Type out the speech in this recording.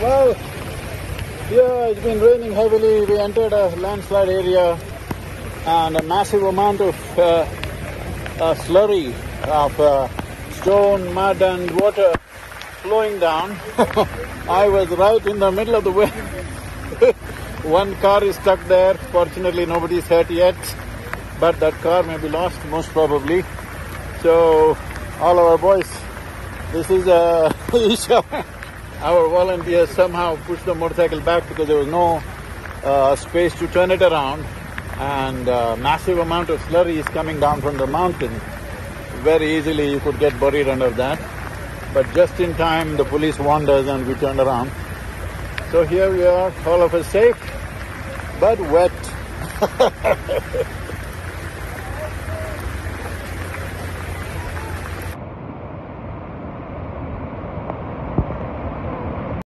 Well, here it's been raining heavily. We entered a landslide area and a massive amount of slurry of stone, mud and water flowing down. I was right in the middle of the way. One car is stuck there. Fortunately, nobody's hurt yet, but that car may be lost, most probably. So, all our boys, this is Isha. Our volunteers somehow pushed the motorcycle back because there was no space to turn it around, and massive amount of slurry is coming down from the mountain. Very easily you could get buried under that. But just in time the police warned us and we turned around. So here we are, all of us safe, but wet.